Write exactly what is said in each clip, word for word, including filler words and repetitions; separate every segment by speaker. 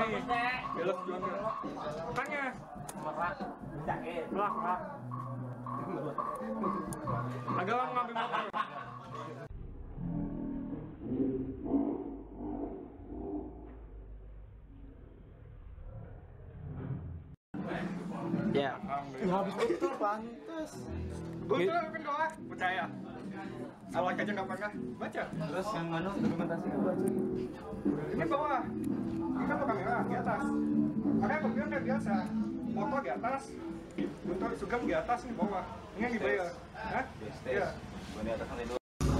Speaker 1: nih. Belok jual. Makanya. Belak, belak. Agak lama ngambil motor.
Speaker 2: Ya.
Speaker 3: Habis betul pantas.
Speaker 1: Betul kan kau percaya? Awak aja nggak pernah baca.
Speaker 3: Terus yang mana dokumentasi apa aja?
Speaker 1: Ini bawah. Ini kan kamera di atas. Makanya aku bilang kayak biasa. Foto di atas, untuk sugam di atas nih bawah. Ini yang dibayar. Hah? Iya.
Speaker 3: Gua di atas nanti dulu.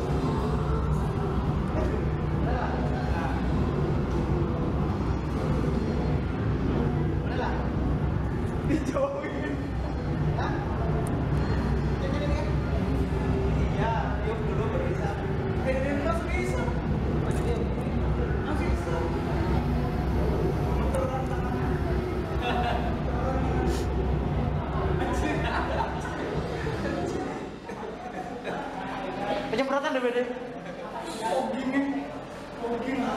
Speaker 1: Dijauhin. Hah? Jadi ini kan? Iya, yuk dulu berisa. Eh, ini langsung bisa. Masih dia. Langsung bisa.
Speaker 2: Penyemprotan D B D.
Speaker 1: Oh gini. Oh gini.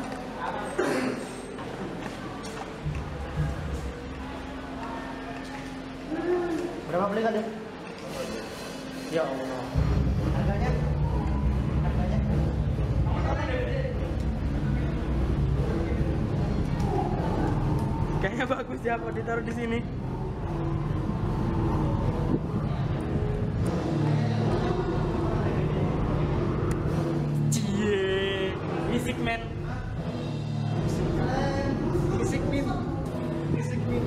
Speaker 2: Berapa beli tadi? Ya Allah. Harganya? Harganya? Kayaknya bagus ya kalau ditaruh di sini. Cie, Music Man.
Speaker 1: Music min. Music min.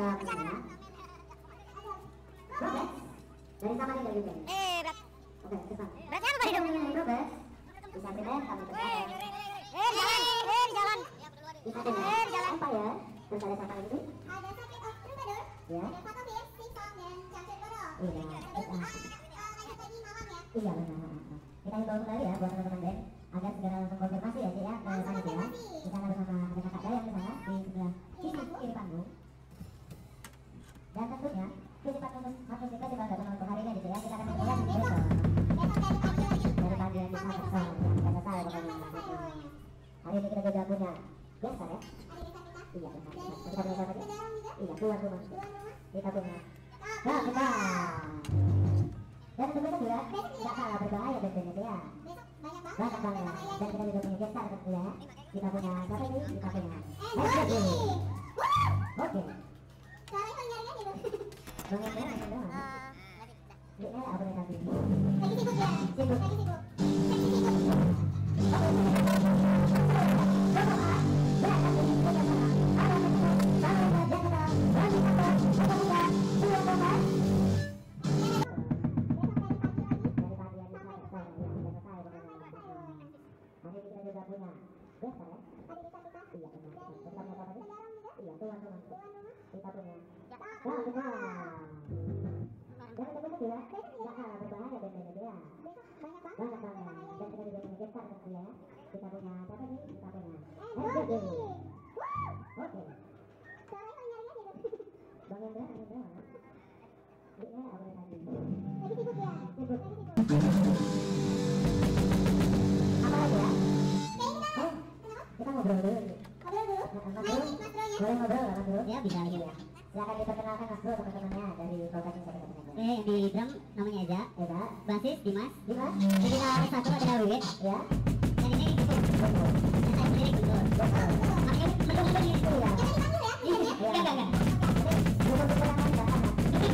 Speaker 4: uh, misalnya progress dari sama nih dari begini.
Speaker 5: Eh, berat.
Speaker 4: Oke, cepat.
Speaker 5: Beratnya apa tadi dong?
Speaker 4: Ini progress bisa prepare kamu prepare.
Speaker 5: Eh, jalan, eh, jalan.
Speaker 4: Bisa dengan
Speaker 5: Eh, jalan.
Speaker 4: apa ya? Terus ada siapa lagi?
Speaker 6: Ada Sakit of Troubadour,
Speaker 4: Ya.
Speaker 6: ada Photofix, Singkong, dan Jamset Bodo.
Speaker 4: Iya.
Speaker 6: Sebelum ah, lanjut lagi malam ya.
Speaker 4: Iya benar. Kita himbau kembali ya buat teman-teman band agar segera langsung konfirmasi ya sih ya ke
Speaker 6: Langsung
Speaker 4: panitia.
Speaker 6: konfirmasi.
Speaker 4: Di sana bersama ada kakak Dayang di sana di sebelah sisi kiri panggung. Dan tentunya festival musik festival gak cuma untuk hari ini gitu ya, kita akan melihat besok
Speaker 6: Besok dari pagi lagi.
Speaker 4: dari pagi yang bisa selesai, nggak selesai
Speaker 6: Yang
Speaker 4: pokoknya.
Speaker 6: belum selesai pokoknya.
Speaker 4: Hari ini kita juga punya biasa ya.
Speaker 6: Ada desa kita.
Speaker 4: Iya benar.
Speaker 6: Dan
Speaker 4: Kita punya siapa sih?
Speaker 6: Bedalang juga.
Speaker 4: Iya tuan rumah.
Speaker 6: Tuan rumah.
Speaker 4: Kita punya.
Speaker 6: Kak,
Speaker 4: Nah kita. Dan tentunya juga nggak kalah berbahaya band-bandnya tuh ya.
Speaker 6: besok banyak banget.
Speaker 4: Banyak banget.
Speaker 6: Besok
Speaker 4: Dan
Speaker 6: kalian.
Speaker 4: kita juga punya gestar tentunya. Kita punya siapa ini? Kita punya.
Speaker 6: Eh,
Speaker 4: Oke.
Speaker 6: Gordy. Woo!
Speaker 4: Oke.
Speaker 6: Suaranya kok nyaringan gitu.
Speaker 4: Bang Hendra, Bang Hendra.
Speaker 5: Eh,
Speaker 4: Dia apa nih tadi?
Speaker 6: Lagi sibuk ya?
Speaker 4: Sibuk.
Speaker 6: Lagi sibuk. Lagi sibuk.
Speaker 4: Kita punya siapa nih? Kita punya.
Speaker 6: Eh, Gordy. Woo!
Speaker 4: Oke.
Speaker 6: Suaranya kok nyaringan gitu.
Speaker 4: Bang Hendra, Bang Hendra mana? Dia apa nih tadi?
Speaker 6: Lagi sibuk ya?
Speaker 4: Sibuk.
Speaker 6: Lagi sibuk.
Speaker 4: Apa lagi ya?
Speaker 6: Kayaknya kita
Speaker 4: Oh,
Speaker 6: kenapa?
Speaker 4: kita ngobrol dulu.
Speaker 6: Ngobrol dulu.
Speaker 4: Nah, Mas
Speaker 6: Main
Speaker 4: Bro,
Speaker 6: nih, Mas Bro ya.
Speaker 4: boleh ngobrol nggak Mas Bro?
Speaker 2: Ya bisa lagi.
Speaker 4: Iya. Silakan diperkenalkan Mas Bro teman-temannya dari Progress Musik.
Speaker 2: Eh, di drum namanya Eza,
Speaker 4: Eza,
Speaker 2: basis Dimas,
Speaker 4: Dimas,
Speaker 2: di gitaris satu ada Wiwit,
Speaker 4: ya,
Speaker 2: dan ini Guntur. Dan saya sendiri Guntur. Makanya mendung-mendung di situ ya.
Speaker 6: Jangan dipanggil ya.
Speaker 2: Iya, enggak, enggak, enggak.
Speaker 4: Buku-buku yang lain nggak ada.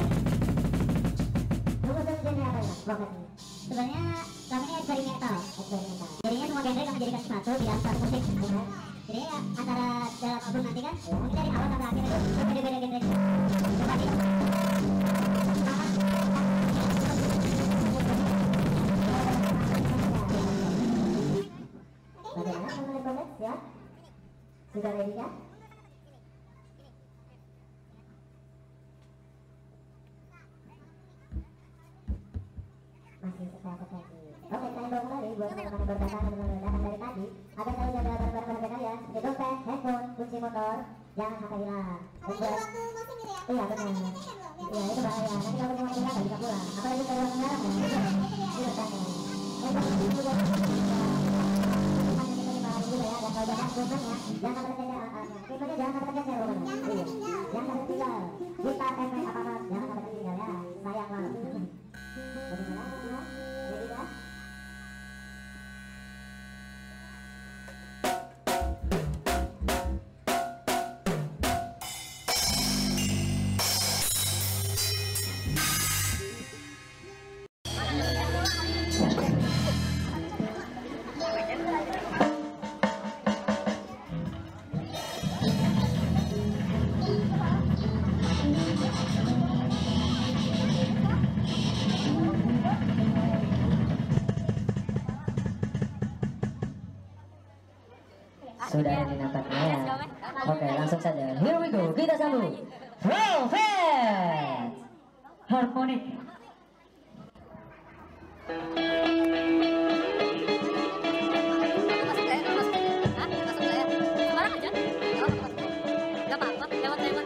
Speaker 4: Buku-buku genre apa ya? Progress ini.
Speaker 2: Sebenarnya kami ini eksperimental.
Speaker 4: Eksperimental.
Speaker 2: Jadinya semua genre kami jadikan satu di dalam satu musik. Jadi ya, antara dalam album nanti kan, mungkin dari awal sampai akhir itu berbeda-beda genre. Coba di
Speaker 4: Bagaimana teman-teman Progress ya? Sudah ready ya? Masih sesuai sesi. Oke, saya bawa kembali buat teman-teman yang berdatang dan mendatang dari tadi agar selalu jaga barang-barang berharga kalian seperti dompet, handphone, kunci motor, jangan sampai hilang. Dan
Speaker 6: Apalagi
Speaker 4: buat
Speaker 6: waktu musim gitu ya.
Speaker 4: iya
Speaker 6: Kita
Speaker 4: benar.
Speaker 6: bikin vacation loh, biar-
Speaker 4: Iya itu bahaya. Nanti kalau cuma tinggal nggak bisa pulang. Apalagi kalau orang sekarang ya. Iya kan. Dan kalau itu juga hanya kita dipahamin juga ya. Dan kalau jangan kumpulnya, jangan sampai terkejar. Kumpulnya jangan sampai terkejar pokoknya.
Speaker 6: Jangan sampai
Speaker 4: Iya.
Speaker 6: tertinggal.
Speaker 4: Jangan sampai tertinggal. Gitar, efek apa apa, jangan sampai tertinggal ya. Sayang banget. Bagaimana? Bagaimana? Ready ya?
Speaker 7: Sudah ada nampaknya ya. Oke, langsung saja. Here we go. Kita sambung. Velvet Harmonic.
Speaker 5: masuk gak ya? Masuk gak ya? Hah? Masuk gak ya? Sembarang aja? Oh, masuk. Gak apa-apa, lewat-lewat.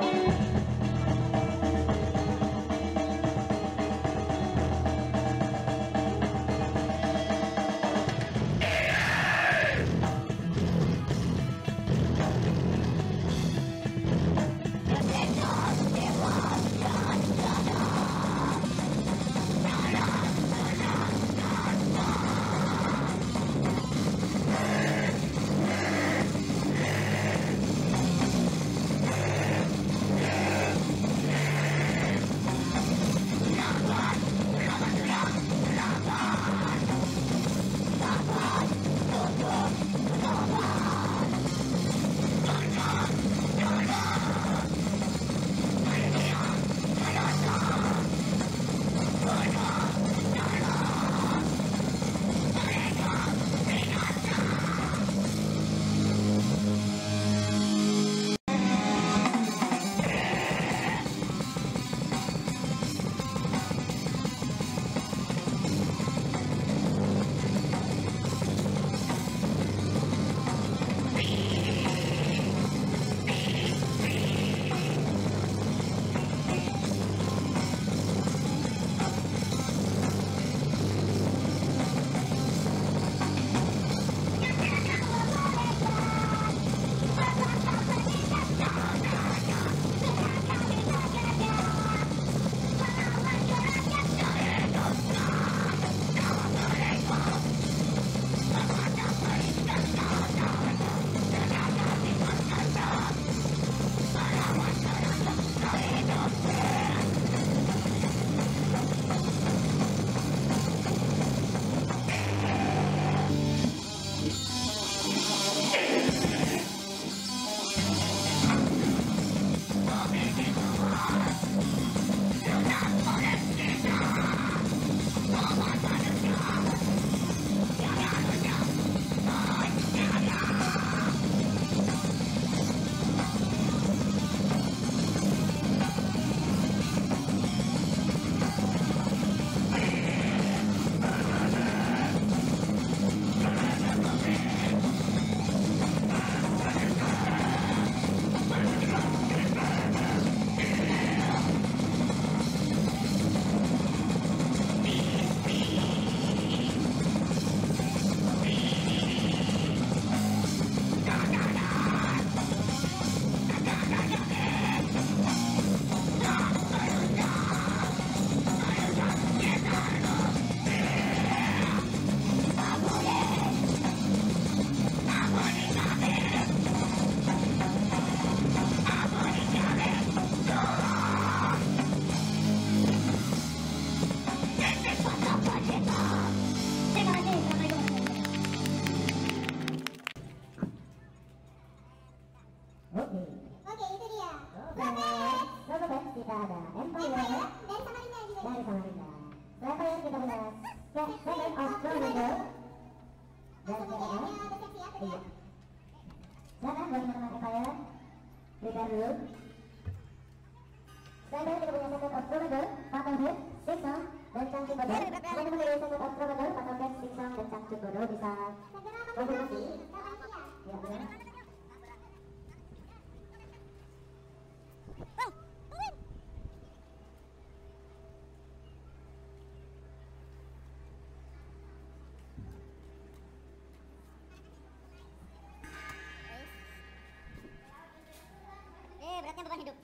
Speaker 4: Second of Florida. Dan sekarang, iya. Silakan buat teman-teman Empire, prepare dulu. Selanjutnya kita punya second of Florida, pattern head, six song, dan cangcut bodoh. Teman-teman dari second of Florida, pattern head, six song, dan cangcut bodoh bisa konfirmasi. Ya, benar.
Speaker 2: Eh, beratnya beban hidup.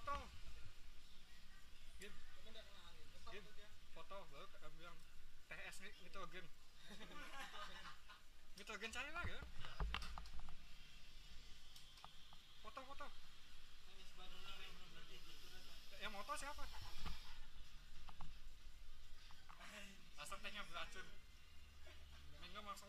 Speaker 1: potong. Gin, Gin, foto baru kamu bilang T S nih nitrogen. Nitrogen cair lagi ya. Foto-foto. Yang moto siapa? Asal tehnya beracun. Minggu langsung.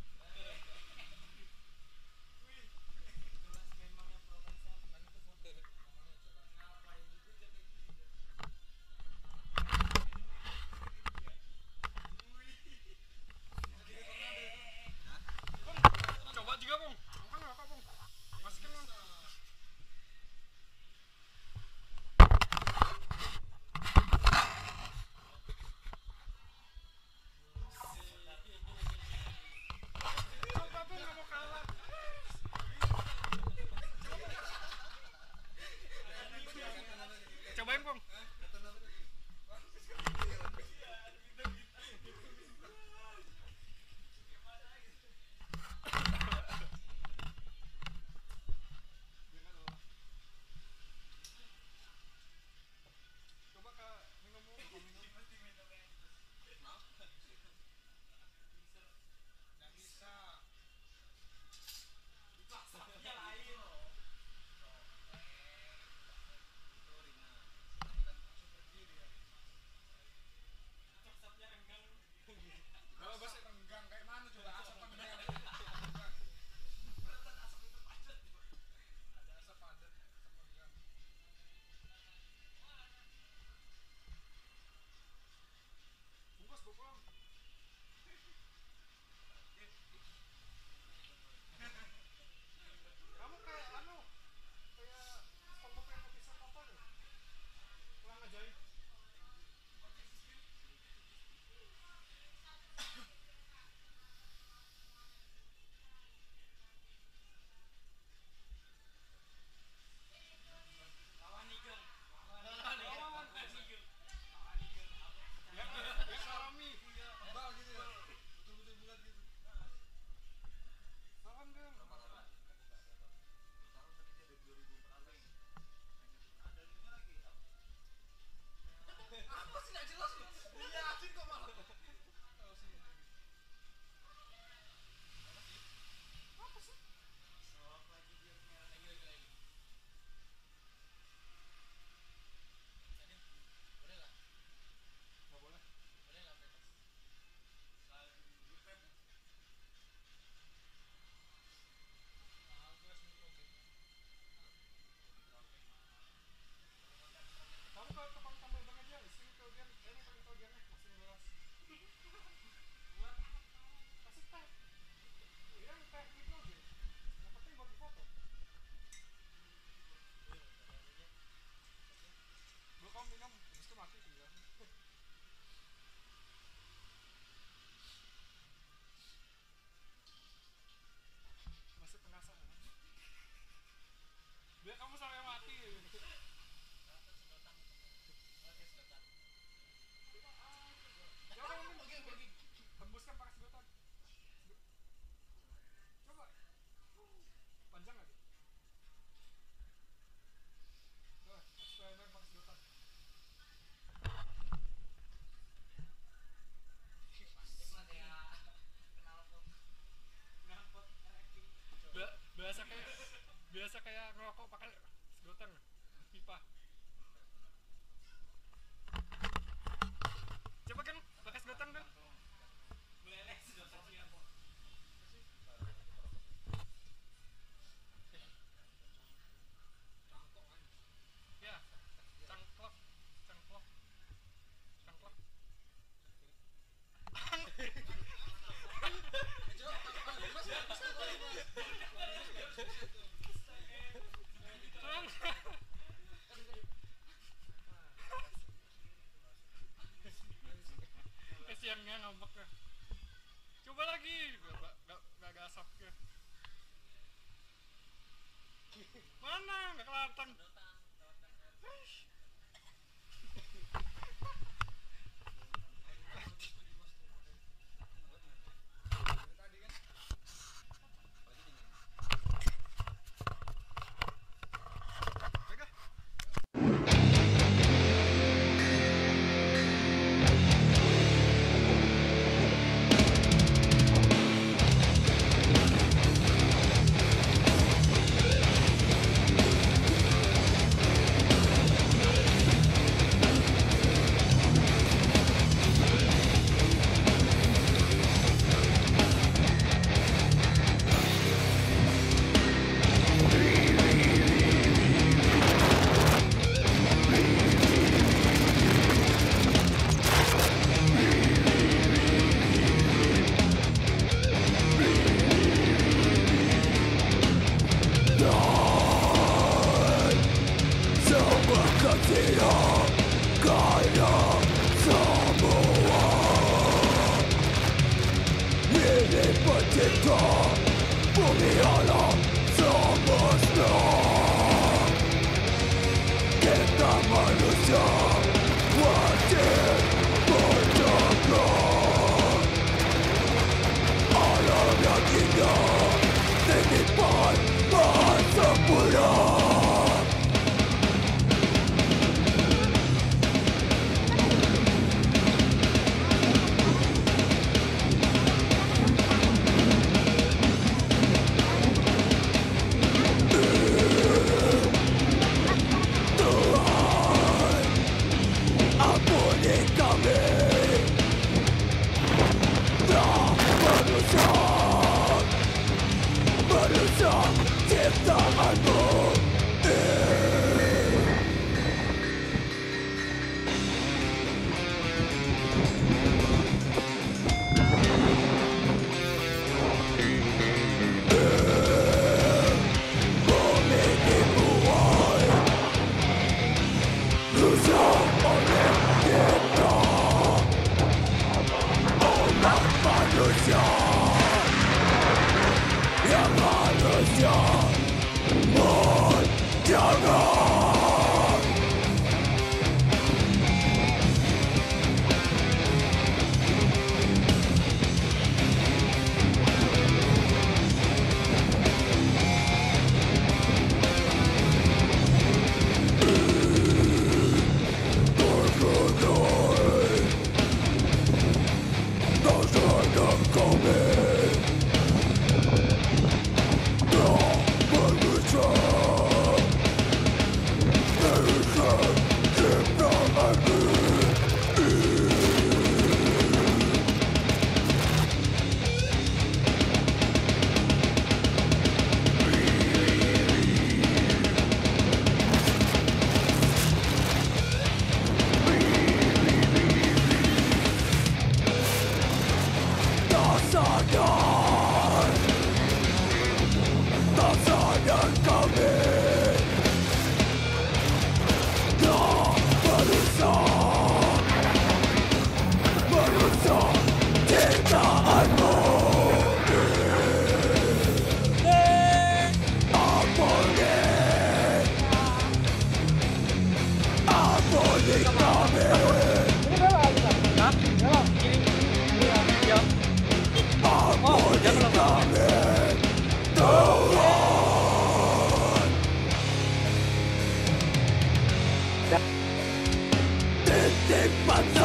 Speaker 1: Coba juga bung, kan apa bung? Masukin bung. Coba bung, nggak mau kalah. Cobain bung. Coba ke minum bung. Nggak bisa. Kalau bahasa renggang kayak mana coba asap renggang. Ada asap padat, asap renggang. Bungkus bungkus. Kamu kayak anu, kayak SpongeBob yang mau pisah apa tuh? Pulang ajaib. Ya, ya salami. Tebal gitu ya. Betul-betul bulat gitu. Lawan dong. Apa sih nggak jelas loh? Iya, Acin kok malah. Tahu sih. Apa sih? Nggak boleh. Kamu kalau tukang tambal ban aja, isi nitrogen, eh ini nitrogennya masih beras. Buat kasih teh. Iya, teh nitrogen. Yang penting buat difoto. Lu kamu minum, habis itu mati sih ya. Masih penasaran. Biar kamu sampai mati. Coba kamu tembuskan pakai sedotan. Coba. Panjang nggak dia? Coba, experiment pakai sedotan. Ba- Biasa kayak biasa kayak ngerokok pakai sedotan pipa. Coba kan pakai sedotan kan? Meleleh sedotan dia. Cangkok kan? Ya, cangklok, cangklok, cangklok. Kesiannya ngambek ya. Coba lagi, gak, gak, gak, gak asap ya. Mana? Gak kelihatan. Pegang.
Speaker 8: Titik